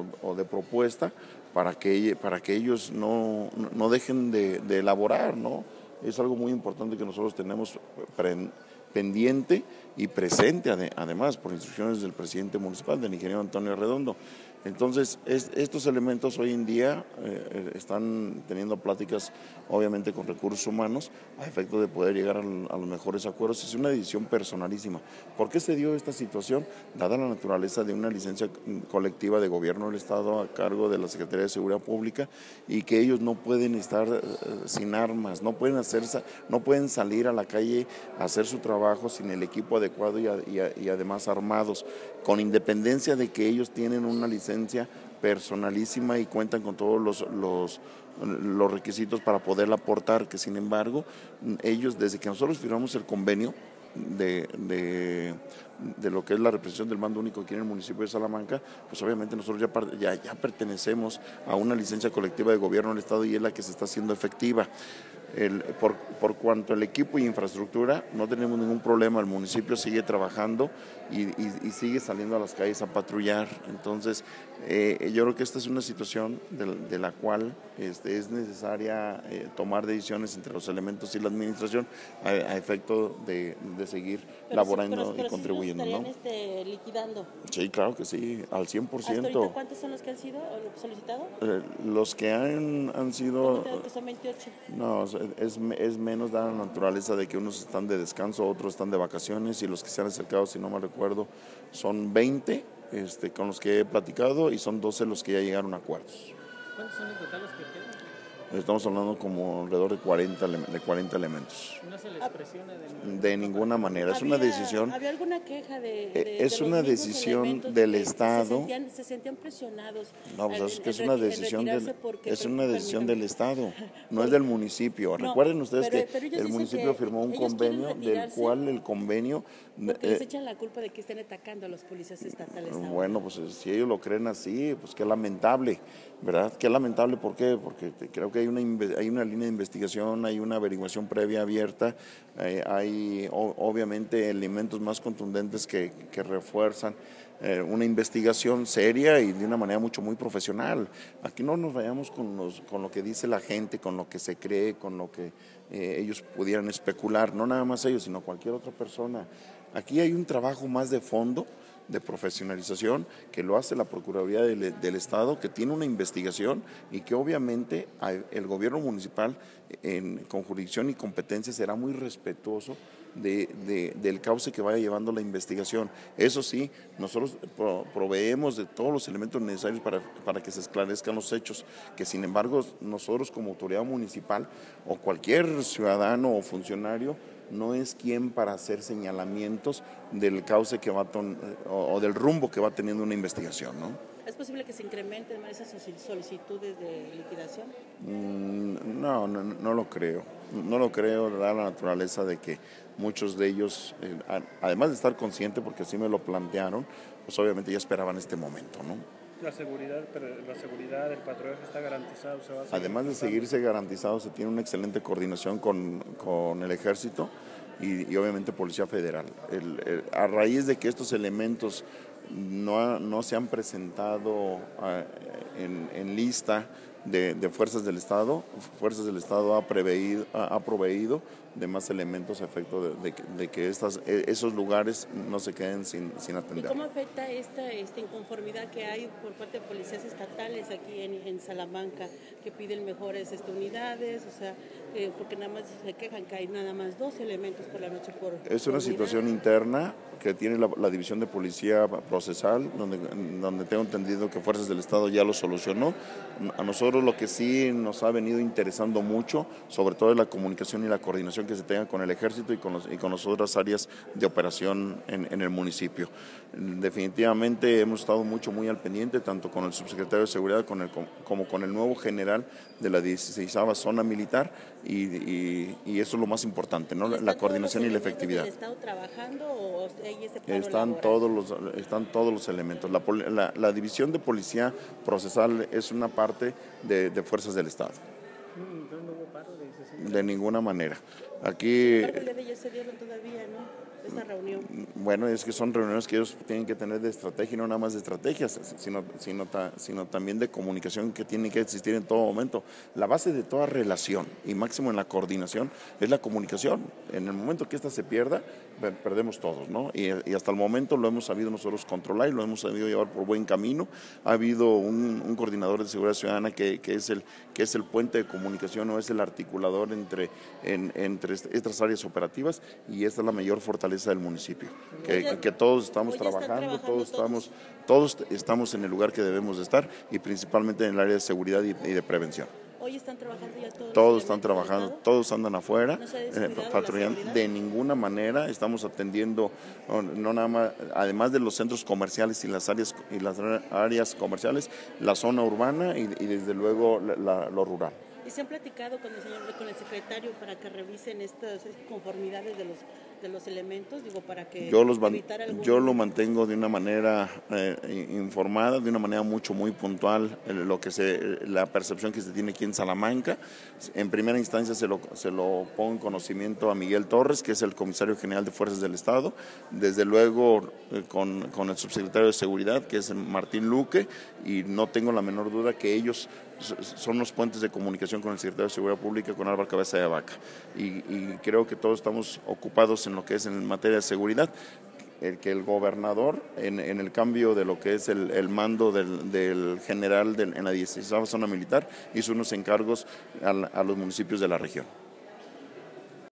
o de propuesta para que ellos no dejen de elaborar, ¿no? Es algo muy importante que nosotros tenemos pendiente y presente, además, por instrucciones del presidente municipal, del ingeniero Antonio Redondo. Entonces, estos elementos hoy en día están teniendo pláticas, obviamente, con recursos humanos, a efecto de poder llegar a los mejores acuerdos. Es una decisión personalísima. ¿Por qué se dio esta situación? Dada la naturaleza de una licencia colectiva de gobierno del Estado a cargo de la Secretaría de Seguridad Pública, y que ellos no pueden estar sin armas, no pueden salir a la calle a hacer su trabajo sin el equipo adecuado y además armados, con independencia de que ellos tienen una licencia personalísima y cuentan con todos los requisitos para poderla aportar, que sin embargo ellos, desde que nosotros firmamos el convenio de lo que es la represión del mando único aquí en el municipio de Salamanca, pues obviamente nosotros ya pertenecemos a una licencia colectiva de gobierno del Estado, y es la que se está haciendo efectiva. Por cuanto al equipo y infraestructura, no tenemos ningún problema. El municipio sigue trabajando y sigue saliendo a las calles a patrullar. Entonces, yo creo que esta es una situación de la cual es necesaria tomar decisiones entre los elementos y la administración a efecto de seguir laborando y contribuyendo, ¿no? Liquidando. Sí, claro que sí, al 100%. ¿Hasta ahorita cuántos son los que han sido solicitados? Los que han sido... Creo que son 28. No, es menos, dada la naturaleza de que unos están de descanso, otros están de vacaciones, y los que se han acercado, si no me recuerdo, son 20 con los que he platicado, y son 12 los que ya llegaron a acuerdos. ¿Cuántos son en total los que quedan? Estamos hablando como alrededor de 40 elementos. ¿No se les presiona de ninguna manera? Es una decisión. ¿Había alguna queja es una decisión del Estado. Se sentían presionados. No, pues es que es una decisión del Estado, no es del municipio. No, recuerden ustedes que el municipio firmó un convenio, del cual el convenio... Porque les echan la culpa de que estén atacando a los policías estatales. Bueno, pues si ellos lo creen así, pues qué lamentable, ¿verdad? Qué lamentable, ¿por qué? Porque creo que hay una línea de investigación, hay una averiguación previa abierta, hay obviamente elementos más contundentes que refuerzan una investigación seria y de una manera muy profesional. Aquí no nos vayamos con lo que dice la gente, con lo que se cree, con lo que ellos pudieran especular, no nada más ellos, sino cualquier otra persona. Aquí hay un trabajo más de fondo, de profesionalización, que lo hace la Procuraduría del Estado, que tiene una investigación, y que obviamente el gobierno municipal, con jurisdicción y competencia, será muy respetuoso del cauce que vaya llevando la investigación. Eso sí, nosotros proveemos de todos los elementos necesarios para que se esclarezcan los hechos, que sin embargo nosotros como autoridad municipal o cualquier ciudadano o funcionario no es quien para hacer señalamientos del cauce que va o del rumbo que va teniendo una investigación, ¿no? ¿Es posible que se incrementen esas solicitudes de liquidación? No lo creo. No lo creo, dada la naturaleza de que muchos de ellos, además de estar conscientes, porque así me lo plantearon, pues obviamente ya esperaban este momento, ¿no? La seguridad, el patrullaje está garantizado. Además de seguirse garantizado, se tiene una excelente coordinación con el Ejército y obviamente Policía Federal. A raíz de que estos elementos no se han presentado en lista de Fuerzas del Estado ha proveído de más elementos a efecto de que esos lugares no se queden sin atender. ¿Y cómo afecta esta inconformidad que hay por parte de policías estatales aquí en Salamanca, que piden mejores unidades? O sea, porque nada más se quejan que hay nada más 2 elementos por la noche por Es una situación interna que tiene la División de Policía Procesal, donde tengo entendido que Fuerzas del Estado ya lo solucionó. A nosotros lo que sí nos ha venido interesando mucho, sobre todo, es la comunicación y la coordinación que se tenga con el Ejército y con las otras áreas de operación en el municipio. Definitivamente hemos estado muy al pendiente, tanto con el subsecretario de Seguridad como con el nuevo general de la 16ª Zona Militar, y eso es lo más importante, ¿no? La coordinación y la efectividad. ¿Están trabajando o hay ese paro están todos los elementos. La División de Policía Procesal es una parte de Fuerzas del Estado. ¿No hubo paro de 60? De ninguna manera. Aquí... Pero de ellos se dieron todavía, ¿no? esta reunión? Bueno, es que son reuniones que ellos tienen que tener de estrategia, y no nada más de estrategias, sino también de comunicación que tiene que existir en todo momento. La base de toda relación, y máximo en la coordinación, es la comunicación. En el momento que esta se pierda, perdemos todos, ¿no? Y hasta el momento lo hemos sabido nosotros controlar y lo hemos sabido llevar por buen camino. Ha habido un coordinador de seguridad ciudadana que es el puente de comunicación, o es el articulador entre estas áreas operativas, y esta es la mayor fortaleza del municipio, que todos estamos trabajando, todos estamos en el lugar que debemos de estar, y principalmente en el área de seguridad y de prevención. Hoy están trabajando ya todos. Todos están trabajando, todos andan afuera, ¿No patrullando. De ninguna manera estamos atendiendo, no nada más, además de los centros comerciales y las áreas comerciales, la zona urbana y desde luego lo rural. ¿Y se han platicado con el secretario para que revisen estas conformidades de los elementos? Digo, para que yo lo mantengo de una manera informada, de una manera muy puntual, la percepción que se tiene aquí en Salamanca. En primera instancia se lo pongo en conocimiento a Miguel Torres, que es el comisario general de Fuerzas del Estado, desde luego con el subsecretario de Seguridad, que es Martín Luque, y no tengo la menor duda que ellos son los puentes de comunicación con el secretario de Seguridad Pública, con Álvaro Cabeza de Vaca, y creo que todos estamos ocupados en lo que es en materia de seguridad. Que el gobernador, en el cambio de lo que es el mando del general en la 16ª zona militar, hizo unos encargos a los municipios de la región.